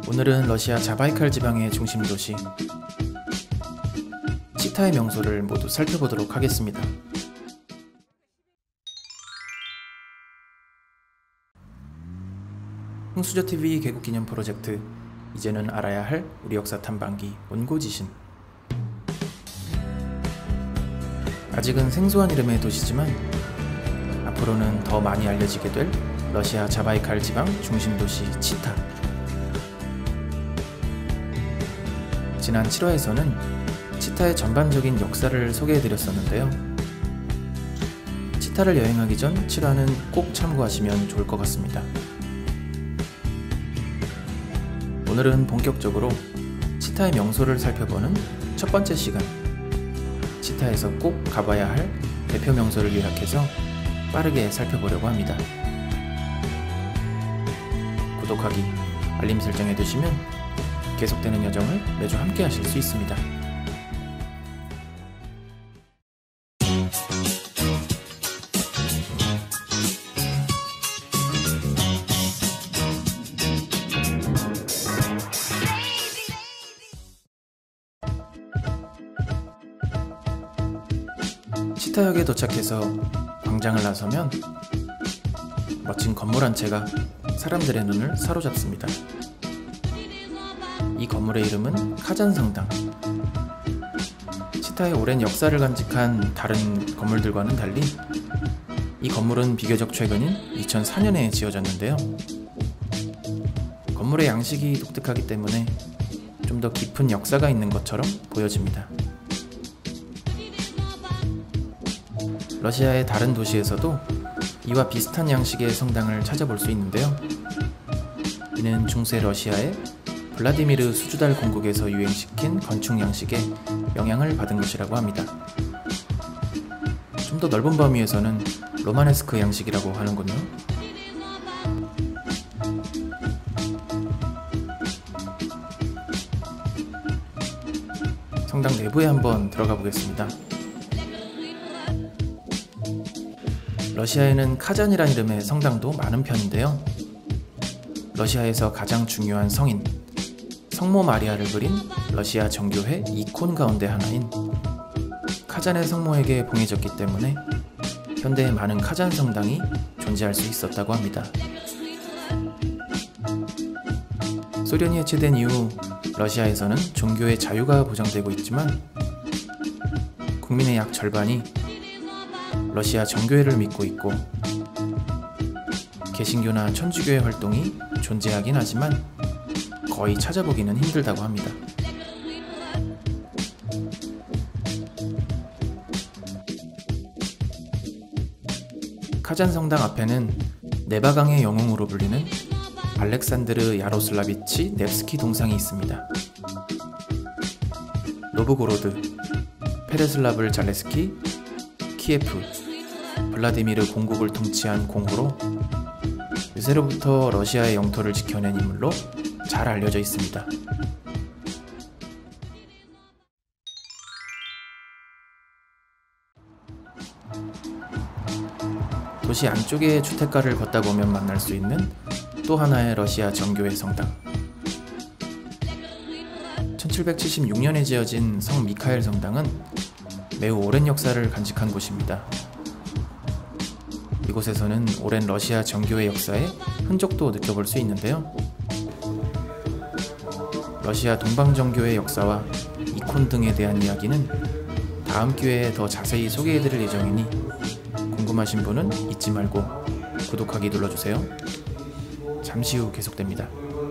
오늘은 러시아 자바이칼 지방의 중심 도시 치타의 명소를 모두 살펴보도록 하겠습니다. 흥수저TV 개국기념 프로젝트, 이제는 알아야 할 우리 역사 탐방기 온고지신. 아직은 생소한 이름의 도시지만 앞으로는 더 많이 알려지게 될 러시아 자바이칼 지방 중심 도시 치타. 지난 7화에서는 치타의 전반적인 역사를 소개해드렸었는데요. 치타를 여행하기 전 7화는 꼭 참고하시면 좋을 것 같습니다. 오늘은 본격적으로 치타의 명소를 살펴보는 첫 번째 시간, 치타에서 꼭 가봐야 할 대표 명소를 요약해서 빠르게 살펴보려고 합니다. 구독하기, 알림 설정 해두시면 계속되는 여정을 매주 함께 하실 수 있습니다. 치타역에 도착해서 광장을 나서면 멋진 건물 한 채가 사람들의 눈을 사로잡습니다. 이 건물의 이름은 카잔성당. 치타의 오랜 역사를 간직한 다른 건물들과는 달리 이 건물은 비교적 최근인 2004년에 지어졌는데요. 건물의 양식이 독특하기 때문에 좀 더 깊은 역사가 있는 것처럼 보여집니다. 러시아의 다른 도시에서도 이와 비슷한 양식의 성당을 찾아볼 수 있는데요. 이는 중세 러시아의 블라디미르 수주달 공국에서 유행시킨 건축 양식에 영향을 받은 것이라고 합니다. 좀 더 넓은 범위에서는 로마네스크 양식이라고 하는군요. 성당 내부에 한번 들어가 보겠습니다. 러시아에는 카잔이란 이름의 성당도 많은 편인데요. 러시아에서 가장 중요한 성인, 성모 마리아를 그린 러시아 정교회 이콘 가운데 하나인 카잔의 성모에게 봉해졌기 때문에 현대에 많은 카잔 성당이 존재할 수 있었다고 합니다. 소련이 해체된 이후 러시아에서는 종교의 자유가 보장되고 있지만 국민의 약 절반이 러시아 정교회를 믿고 있고 개신교나 천주교의 활동이 존재하긴 하지만 거의 찾아보기는 힘들다고 합니다. 카잔 성당 앞에는 네바강의 영웅으로 불리는 알렉산드르 야로슬라비치 nev스키 동상이 있습니다. 노브고로드, 페레슬라블 잘레스키, 키예프, 블라디미르 공국을 통치한 공호로 유세로부터 러시아의 영토를 지켜낸 인물로 잘 알려져 있습니다. 도시 안쪽의 주택가를 걷다 보면 만날 수 있는 또 하나의 러시아 정교회 성당. 1776년에 지어진 성 미카엘 성당은 매우 오랜 역사를 간직한 곳입니다. 이곳에서는 오랜 러시아 정교회 역사의 흔적도 느껴볼 수 있는데요. 러시아 동방정교의 역사와 이콘 등에 대한 이야기는 다음 기회에 더 자세히 소개해드릴 예정이니 궁금하신 분은 잊지 말고 구독하기 눌러주세요. 잠시 후 계속됩니다.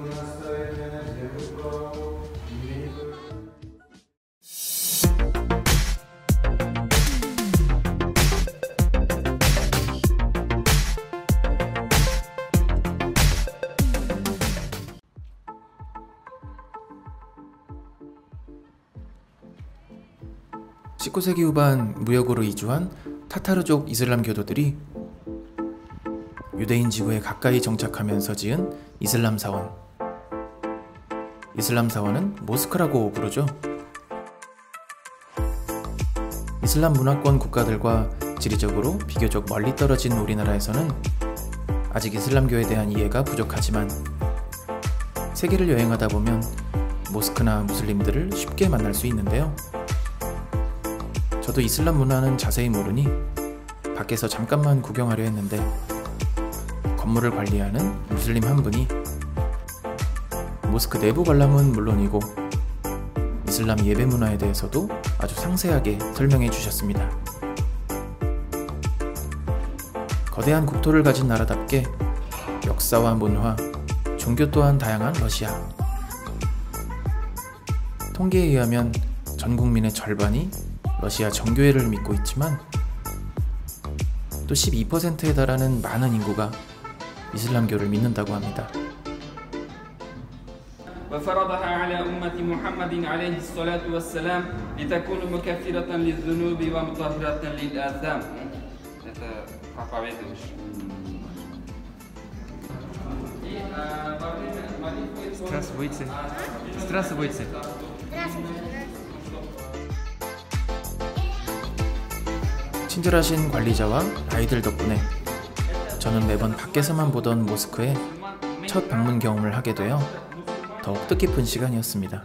(19세기) 후반 무역으로 이주한 타타르족 이슬람 교도들이 유대인 지구에 가까이 정착하면서 지은 이슬람 사원. 이슬람 사원은 모스크라고 부르죠. 이슬람 문화권 국가들과 지리적으로 비교적 멀리 떨어진 우리나라에서는 아직 이슬람교에 대한 이해가 부족하지만 세계를 여행하다 보면 모스크나 무슬림들을 쉽게 만날 수 있는데요. 저도 이슬람 문화는 자세히 모르니 밖에서 잠깐만 구경하려 했는데 건물을 관리하는 무슬림 한 분이 모스크 내부 관람은 물론이고 이슬람 예배 문화에 대해서도 아주 상세하게 설명해 주셨습니다. 거대한 국토를 가진 나라답게 역사와 문화, 종교 또한 다양한 러시아. 통계에 의하면 전 국민의 절반이 러시아 정교회를 믿고 있지만 또 12%에 달하는 많은 인구가 이슬람교를 믿는다고 합니다. وفرضها على أمة محمد عليه الصلاة والسلام لتكون مكفرة للذنوب ومطهرة للآثام. Это проповедуешь. Здравствуйте. Здравствуйте. 친절하신 관리자와 아이들 덕분에 저는 매번 밖에서만 보던 모스크에 첫 방문 경험을 하게 되어 더욱 뜻깊은 시간이었습니다.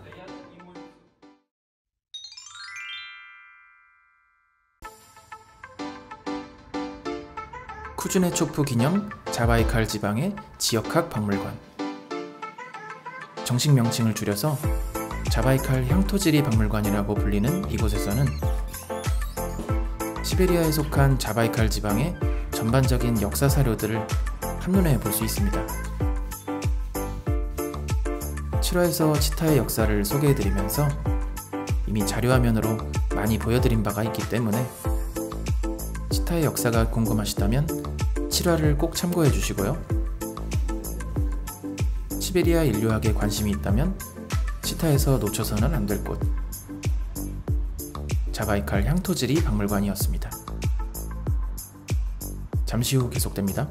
쿠즈네초프 기념 자바이칼 지방의 지역학 박물관. 정식 명칭을 줄여서 자바이칼 향토지리 박물관이라고 불리는 이곳에서는 시베리아에 속한 자바이칼 지방의 전반적인 역사 사료들을 한눈에 볼 수 있습니다. 7화에서 치타의 역사를 소개해드리면서 이미 자료화면으로 많이 보여드린 바가 있기 때문에 치타의 역사가 궁금하시다면 7화를 꼭 참고해 주시고요. 시베리아 인류학에 관심이 있다면 치타에서 놓쳐서는 안 될 곳, 자바이칼 향토지리 박물관이었습니다. 잠시 후 계속됩니다.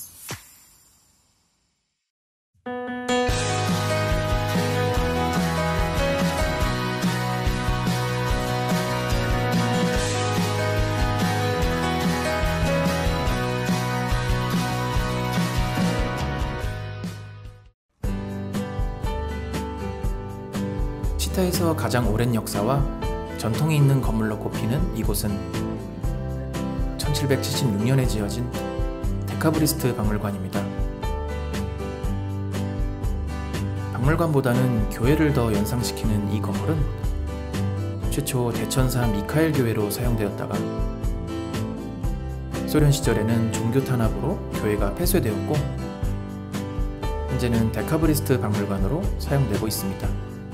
치타에서 가장 오랜 역사와 전통이 있는 건물로 꼽히는 이곳은 1776년에 지어진 데카브리스트 박물관입니다. 박물관보다는 교회를 더 연상시키는 이 건물은 최초 대천사 미카엘 교회로 사용되었다가 소련 시절에는 종교 탄압으로 교회가 폐쇄되었고 현재는 데카브리스트 박물관으로 사용되고 있습니다.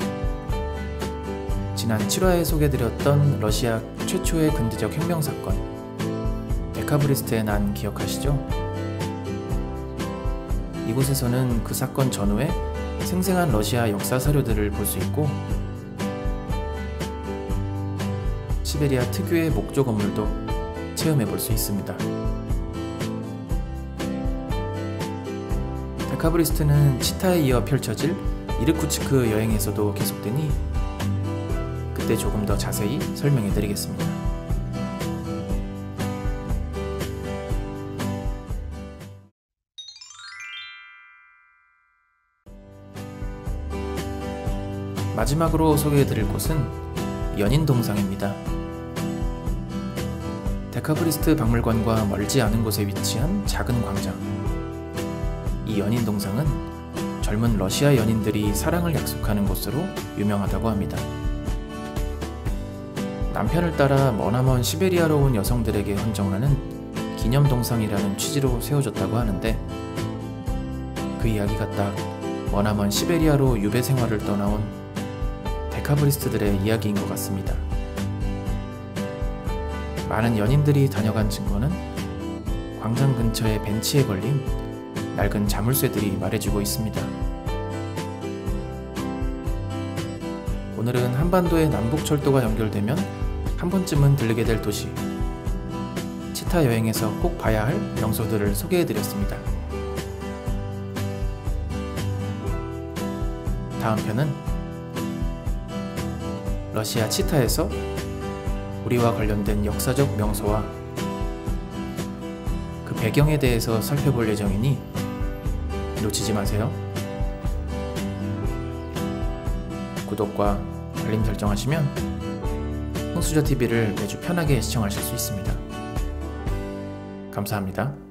지난 7화에 소개드렸던 러시아 최초의 근대적 혁명사건 데카브리스트의 난 기억하시죠? 이곳에서는 그 사건 전후의 생생한 러시아 역사 사료들을 볼 수 있고 시베리아 특유의 목조 건물도 체험해 볼 수 있습니다. 데카브리스트는 치타에 이어 펼쳐질 이르쿠츠크 여행에서도 계속되니 그때 조금 더 자세히 설명해 드리겠습니다. 마지막으로 소개해 드릴 곳은 연인동상입니다. 데카브리스트 박물관과 멀지 않은 곳에 위치한 작은 광장. 이 연인동상은 젊은 러시아 연인들이 사랑을 약속하는 곳으로 유명하다고 합니다. 남편을 따라 머나먼 시베리아로 온 여성들에게 헌정하는 기념동상이라는 취지로 세워졌다고 하는데 그 이야기가 딱 머나먼 시베리아로 유배 생활을 떠나온 데카브리스트들의 이야기인 것 같습니다. 많은 연인들이 다녀간 증거는 광장 근처의 벤치에 걸린 낡은 자물쇠들이 말해주고 있습니다. 오늘은 한반도의 남북철도가 연결되면 한 번쯤은 들르게 될 도시 치타 여행에서 꼭 봐야 할 명소들을 소개해드렸습니다. 다음 편은 러시아 치타에서 우리와 관련된 역사적 명소와 그 배경에 대해서 살펴볼 예정이니 놓치지 마세요. 구독과 알림 설정하시면 흥수저TV를 매주 편하게 시청하실 수 있습니다. 감사합니다.